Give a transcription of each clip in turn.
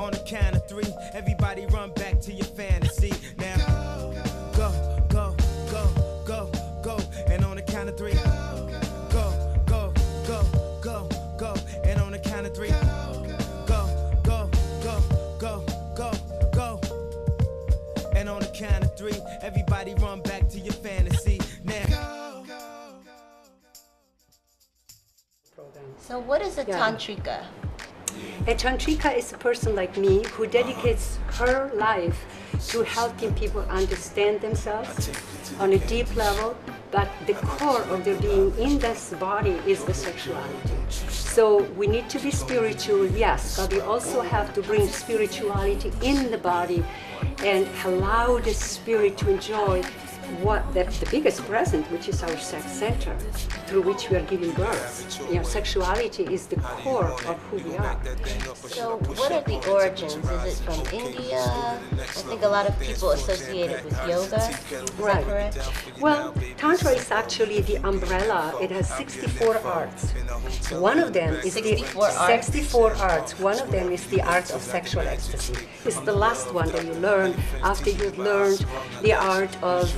on the count of three, everybody run back to your fantasy. Now, go, go, go, go, go. And on the count of three, go, go, go, go, go. And on the count of three, go, go, go, go, go, go. And on the count of three, everybody run back to your fantasy. Now. So what is a tantrika? A tantrika is a person like me who dedicates her life to helping people understand themselves on a deep level, but the core of their being in this body is the sexuality. So we need to be spiritual, yes, but we also have to bring spirituality in the body and allow the spirit to enjoy the biggest present, which is our sex center, through which we are giving birth. You know, sexuality is the core of who we are. So what are the origins? Is it from India? I think a lot of people associate it with yoga. Right. Correct? Well, Tantra is actually the umbrella. It has 64 arts. One of them is 64 arts. One of them is the art of sexual ecstasy. It's the last one that you learn after you've learned the art of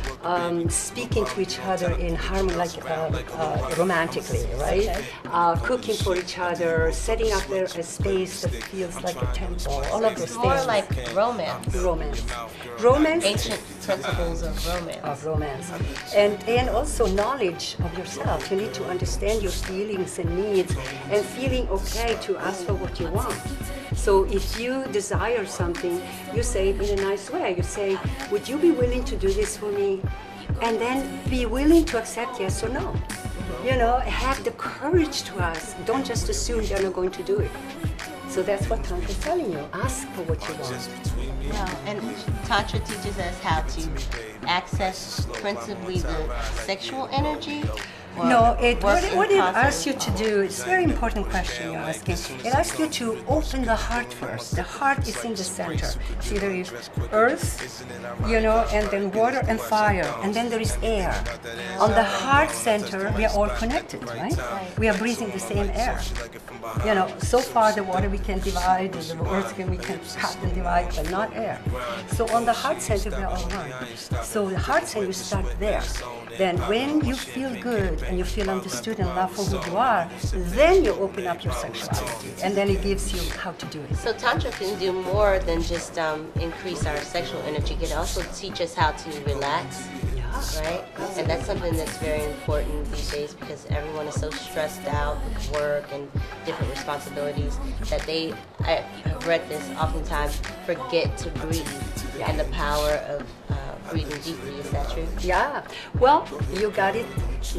speaking to each other in harmony, like romantically, right? Okay. Cooking for each other, setting up there a space that feels like a temple, all of those things. More like romance. Romance. Ancient principles of romance. And also knowledge of yourself. You need to understand your feelings and needs and feeling okay to ask for what you want. So if you desire something, you say it in a nice way. You say, would you be willing to do this for me? And then be willing to accept yes or no. You know, have the courage to ask. Don't just assume they're not going to do it. So that's what Tantra is telling you. Ask for what you want. Wow. And Tantra teaches us how to access principally the sexual energy. No, what it asks you to do, it's a very important question you're asking. It asks you to open the heart first. The heart is in the center. See, there is earth, you know, and then water and fire, and then there is air. On the heart center, we are all connected, right? We are breathing the same air. You know, so far the water we can divide, the earth we can cut and divide, but not air. So on the heart center, we are all one. So the heart center, you start there. Then when you feel good and you feel understood and loved for who you are, then you open up your sexuality, and then it gives you how to do it. So Tantra can do more than just increase our sexual energy. It can also teach us how to relax, right? And that's something that's very important these days because everyone is so stressed out with work and different responsibilities that I've read this oftentimes, forget to breathe and the power of breathing deeply. Is that true? Yeah. Well, you got it.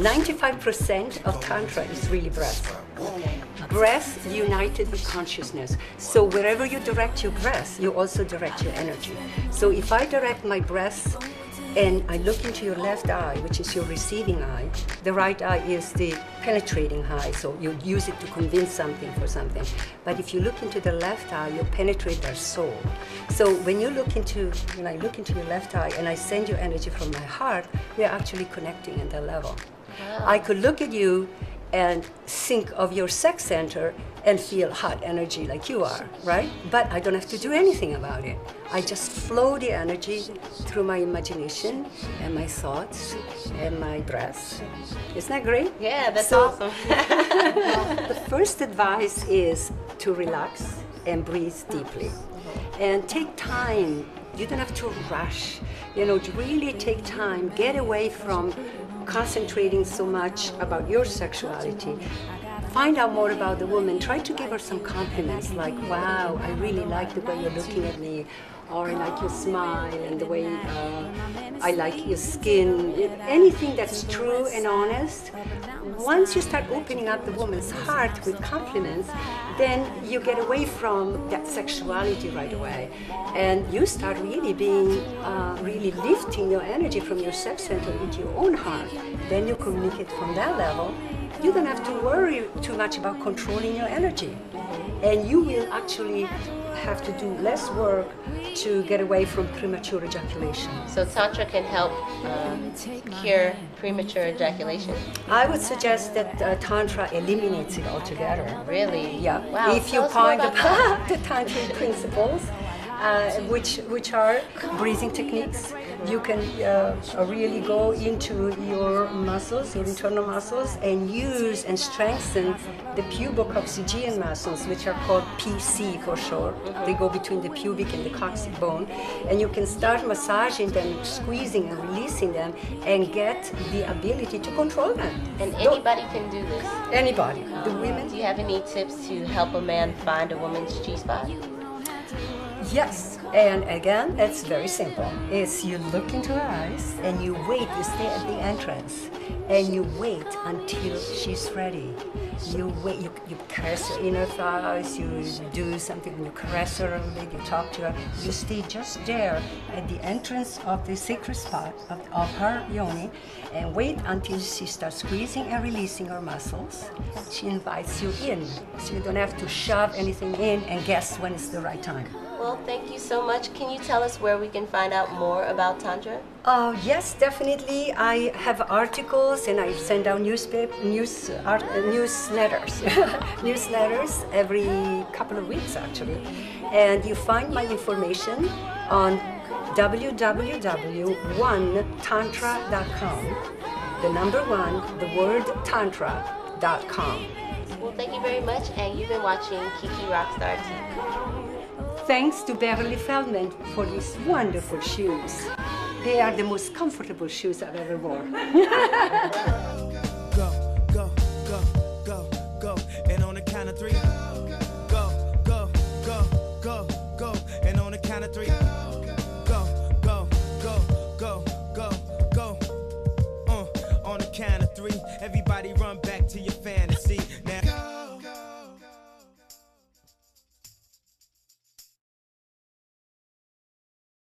95% of Tantra is really breath. Okay. Breath united with consciousness. So wherever you direct your breath, you also direct your energy. So if I direct my breath and I look into your left eye, which is your receiving eye, the right eye is the penetrating eye, so you use it to convince something for something. But if you look into the left eye, you penetrate their soul. So when I look into your left eye and I send you energy from my heart, we are actually connecting at that level. Wow. I could look at you and think of your sex center and feel hot energy like you are, right? But I don't have to do anything about it. I just flow the energy through my imagination and my thoughts and my breath. Isn't that great? Yeah, that's awesome. The first advice is to relax and breathe deeply. And take time. You don't have to rush. You know, really take time. Get away from concentrating so much about your sexuality. Find out more about the woman. Try to give her some compliments like, wow, I really like the way you're looking at me, or I like your smile and the way I like your skin. Anything that's true and honest. Once you start opening up the woman's heart with compliments, then you get away from that sexuality right away. And you start really being, really lifting your energy from your sex center into your own heart. Then you communicate from that level. You don't have to worry too much about controlling your energy. And you will actually have to do less work to get away from premature ejaculation. So Tantra can help cure premature ejaculation? I would suggest that Tantra eliminates it altogether. Really? Yeah. Wow. If you find the Tantric principles, which are breathing techniques, you can really go into your muscles, your internal muscles, and use and strengthen the pubococcygean muscles, which are called PC for short. They go between the pubic and the coccyx bone, and you can start massaging them, squeezing and releasing them, and get the ability to control them. And anybody can do this? Anybody. The women. Do you have any tips to help a man find a woman's G-spot? Yes, and again, it's very simple. It's you look into her eyes and you wait, you stay at the entrance and you wait until she's ready. You wait, you caress her inner thighs, you do something, you caress her a little bit, you talk to her, you stay just there at the entrance of the sacred spot of her yoni and wait until she starts squeezing and releasing her muscles. She invites you in, so you don't have to shove anything in and guess when it's the right time. Well, thank you so much. Can you tell us where we can find out more about Tantra? Yes, definitely. I have articles and I send out newsletters, newsletters every couple of weeks actually. And you find my information on www.1tantra.com. The number 1, the word tantra.com. Well, thank you very much, and you've been watching Kiki Rockstar TV. Thanks to Beverly Feldman for these wonderful shoes. They are the most comfortable shoes I've ever worn. Go, go, go, go, go. And on the count of 3. Go, go, go, go, go. And on the count of 3. Go, go, go, go, go, go. On the count of 3. Everybody run back to your fantasy.